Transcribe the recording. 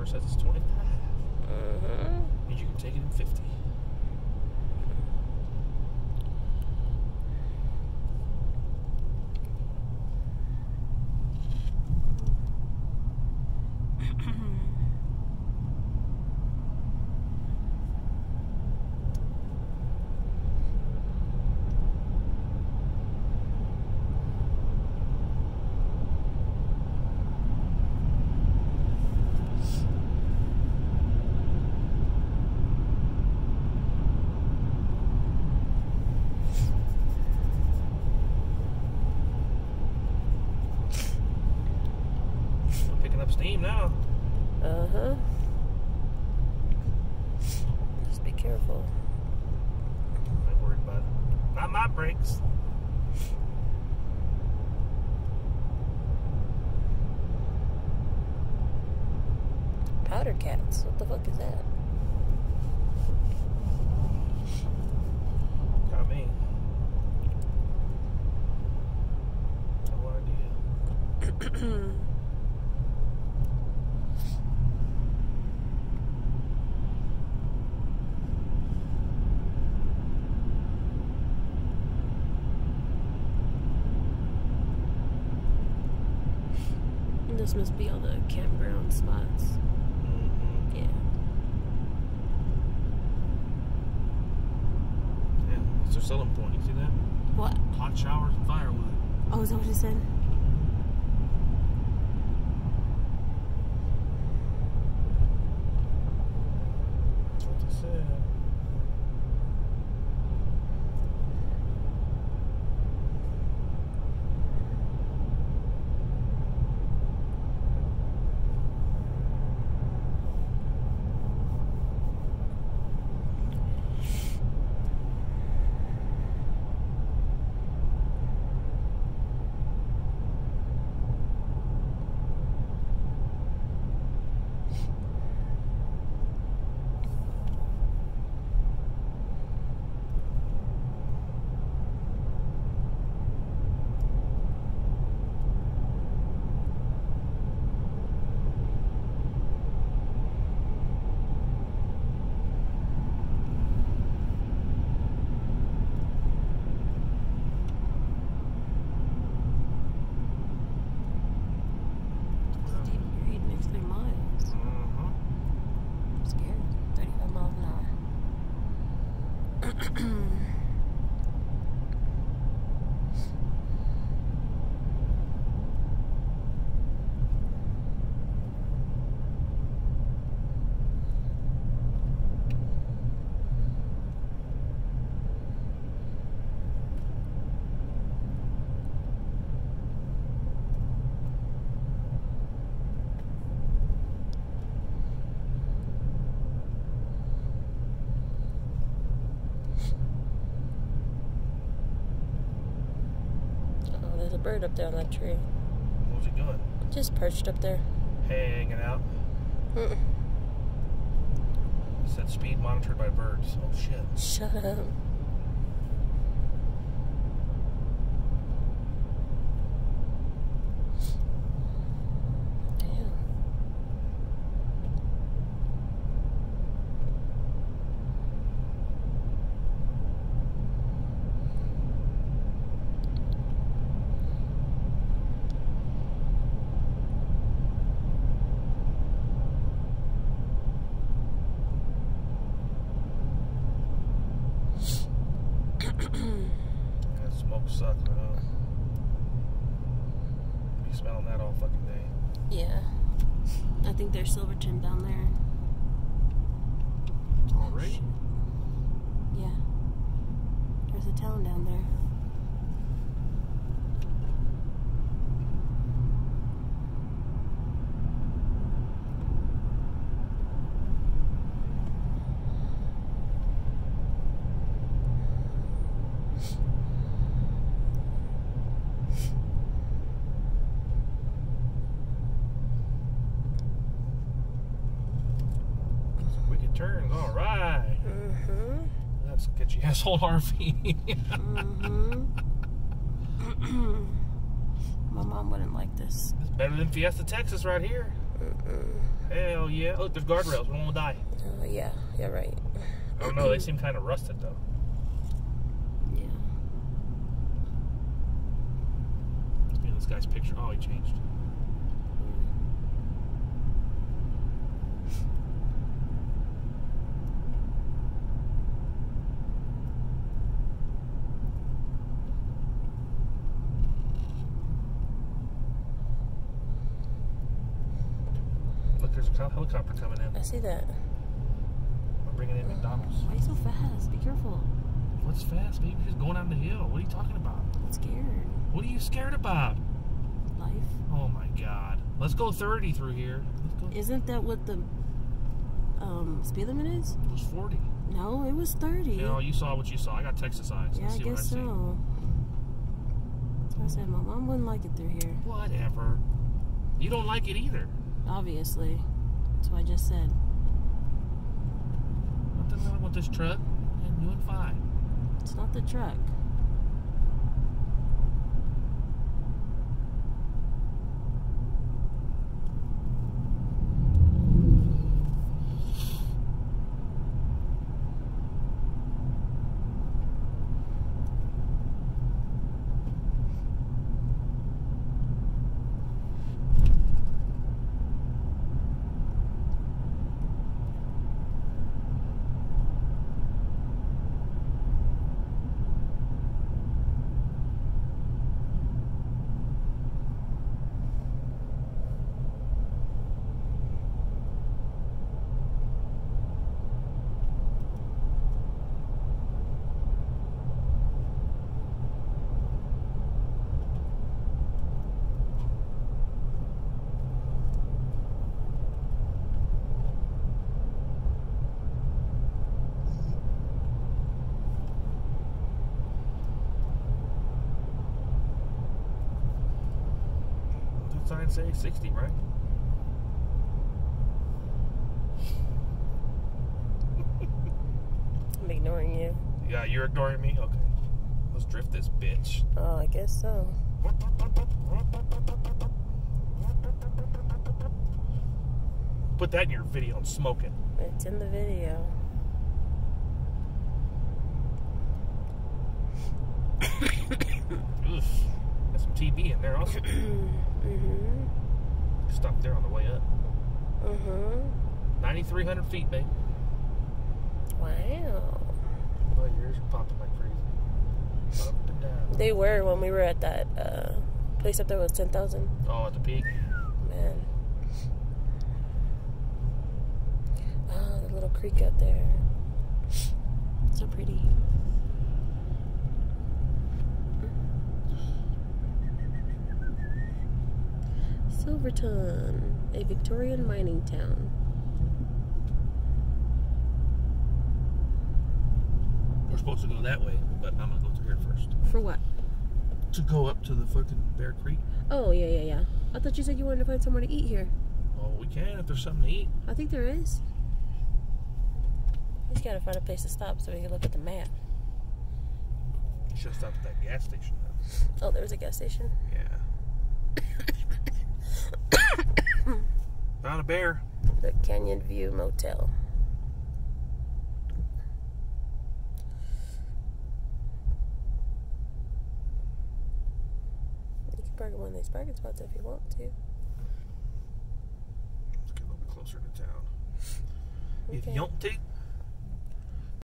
order says it's 25. Means you can take it in 50. Steam now. Just be careful. I'm not worried about it. Not my brakes. Powder cats. What the fuck is that? Got me. No idea. This must be all the campground spots. Yeah. Yeah, that's their selling point. You see that? What? Hot showers and firewood. Oh, is that what you said? That's what they said. Bird up there on that tree. What's he doing? Just perched up there. Hanging out. It said speed monitored by birds. Oh shit. Shut up. Suck, man. Be smelling that all fucking day. Yeah. I think there's Silverton down there. Already? Yeah. There's a town down there. Turns, all right. That's a sketchy asshole RV. My mom wouldn't like this. It's better than Fiesta, Texas, right here. Hell yeah. Look, there's guardrails. We won't die. Yeah, you're right. I don't know. They seem kind of rusted, though. Yeah. Let's be in this guy's picture. Oh, he changed. Look, there's a helicopter coming in. I see that. We're bringing in McDonald's. Why are you so fast? Be careful. What's fast, baby? We're just going down the hill. What are you talking about? I'm scared. What are you scared about? Life. Oh my God. Let's go 30 through here. Let's go. Isn't that what the speed limit is? It was 40. No, it was 30. You know, you saw what you saw. I got Texas eyes. Yeah, Let's I see what guess I see. so. That's why I said my mom wouldn't like it through here. Whatever. You don't like it either. Obviously. That's what I just said. Nothing wrong with this truck. I'm doing fine. It's not the truck. Sign say 60, right? I'm ignoring you. Yeah, you're ignoring me? Okay. Let's drift this bitch. Oh, I guess so. Put that in your video and smoke it. It's in the video. Oof. Got some TB in there also. Stop there on the way up. 9,300 feet, babe. Wow. Oh, yours are popping like crazy. Up and down. They were when we were at that place up there was 10,000. Oh, at the peak? Man. Oh, the little creek out there. So pretty. Silverton, a Victorian mining town. We're supposed to go that way, but I'm gonna go through here first. For what? To go up to the fucking Bear Creek. Oh, yeah. I thought you said you wanted to find somewhere to eat here. Oh, we can if there's something to eat. I think there is. We just gotta find a place to stop so we can look at the map. You should have stopped at that gas station though. Oh, there was a gas station? Yeah. Found a bear. The Canyon View Motel. You can park in one of these parking spots if you want to. Let's get a little bit closer to town. Okay. If you want to.